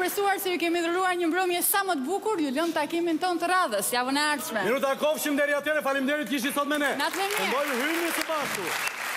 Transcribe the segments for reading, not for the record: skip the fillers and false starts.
shpresuar se ju kemi dhuruar një mbrëmje sa më të bukur, ju lëm takimin ton të radhës, javën e ardhshme. Minuta kofshim deri atëre, faleminderit kishit sot me ne. Natë me mirë. Mbojmë hyrje së bashku.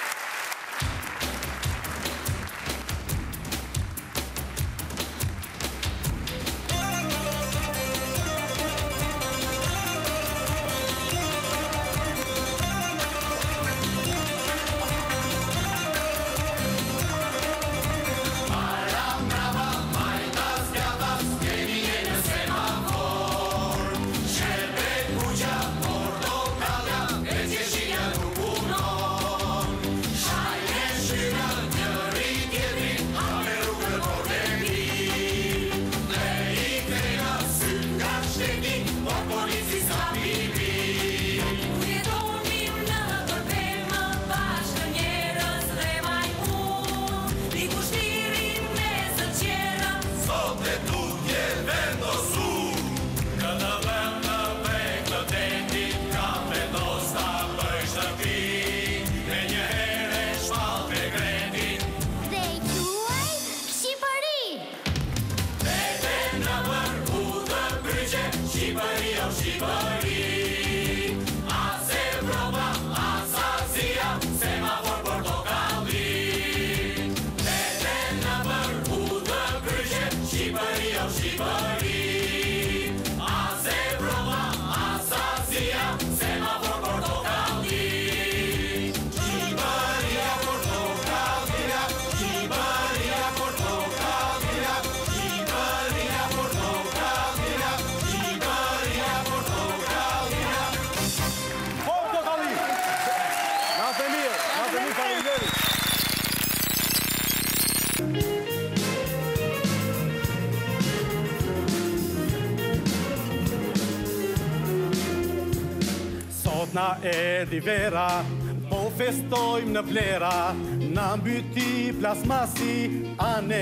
Na erdhi vera, po festojmë në vlera, na mbyti plasmasi anë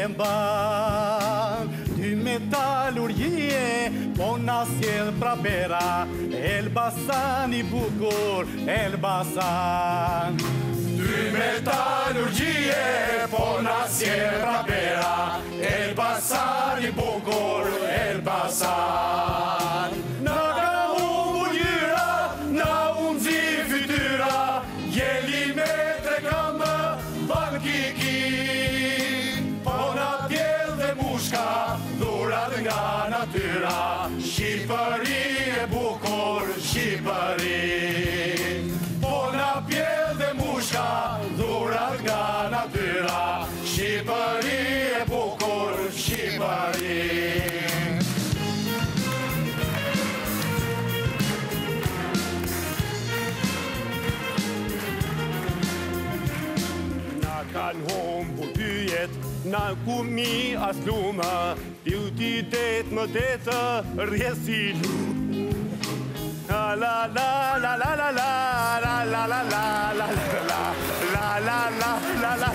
mban. Ty metal urgjie, po na sjell prapera, Elbasan I bukur, Elbasan. Ty metal urgjie, po na sjell prapera, Elbasan I bukur, Elbasan. Nga natyra, Shqipëri e bukur, Shqipëri. Po na pjell dhe mushka, dhurat nga natyra, Shqipëri e bukur, Shqipëri. Na kanë humbur pyjet, na kumi as luma, ju ti det më detë rjesi lu. La la la la la la la la la la la la la la la la la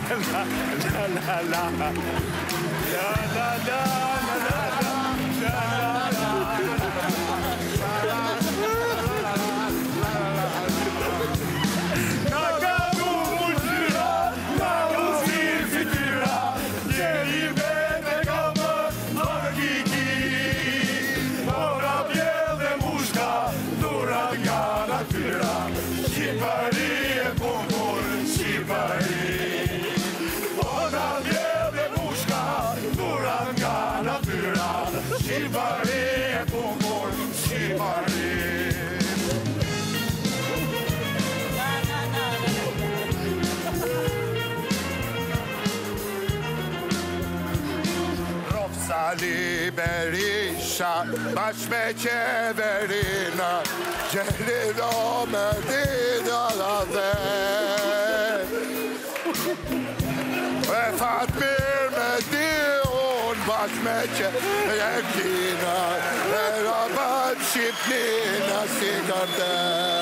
Ali Berisha, bashkë me qeverina, gjeliro me dida dhe. E Fatmir me di unë, bashkë me qeverina, e rabat Shqipnina si kërde.